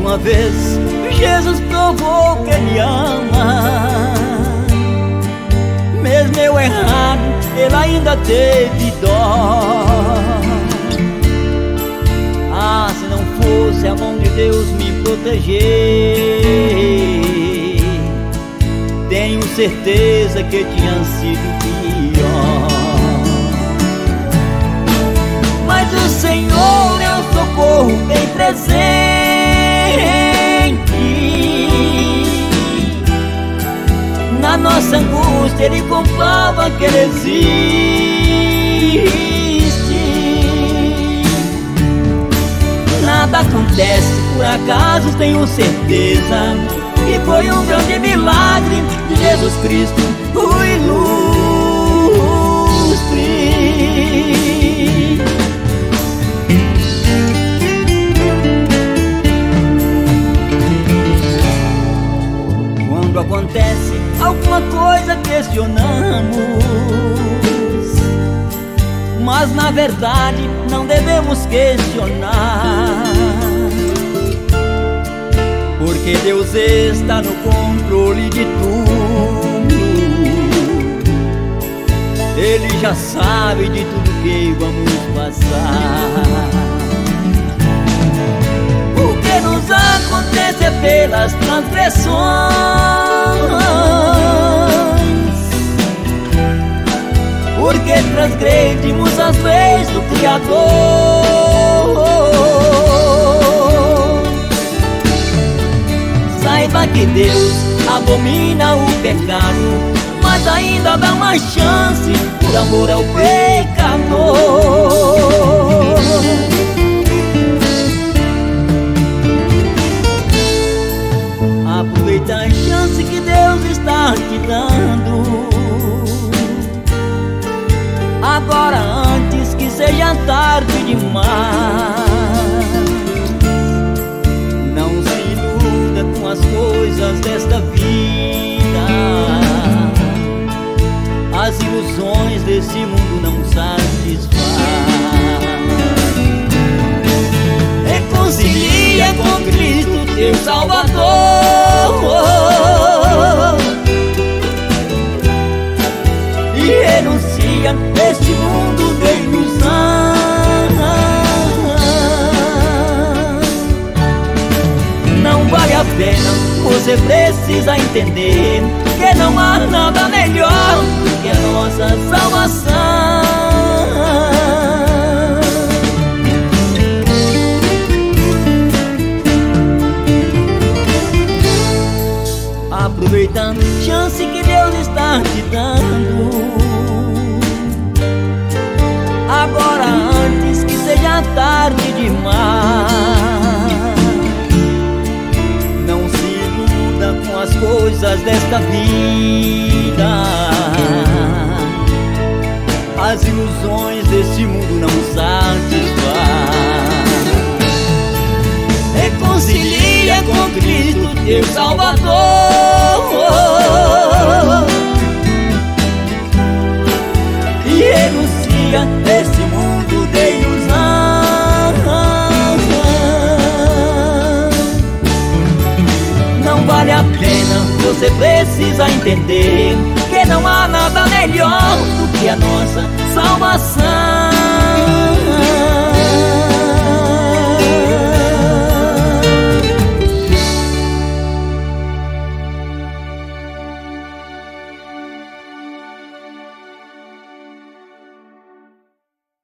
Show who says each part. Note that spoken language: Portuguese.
Speaker 1: uma vez Jesus provou que Ele ama. Mesmo eu errado, Ele ainda teve dó. Ah, se não fosse a mão de Deus me proteger, tenho certeza que tinha sido pior. Mas o Senhor é um socorro bem presente. Na nossa angústia Ele comprova que Ele existe. Nada acontece por acaso, tenho certeza que foi um grande milagre de Jesus Cristo, o ilustre. Quando acontece alguma coisa questionamos, mas na verdade não devemos questionar, porque Deus está no controle de tudo. Ele já sabe de tudo que vamos passar. O que nos acontece é pelas transgressões, porque transgredimos as leis do Criador. Saiba que Deus abomina o pecado, mas ainda dá uma chance por amor ao pecador. Aproveita a chance que Deus está te dando agora, antes que seja tarde demais. Não se iluda com as coisas desta vida, as ilusões desse mundo não satisfaz. Reconcilia com Cristo, teu Salvador, e renuncia este mundo de ilusão. Não vale a pena, você precisa entender que não há nada melhor do que a nossa salvação. Aproveita a chance que Deus está te dando agora, antes que seja tarde demais. Não se iluda com as coisas desta vida, as ilusões desse mundo não satisfaz. Reconcilia com Cristo, teu Salvador, e renuncia esse mundo de ilusão. Não vale a pena, você precisa entender que não há nada melhor do que a nossa salvação.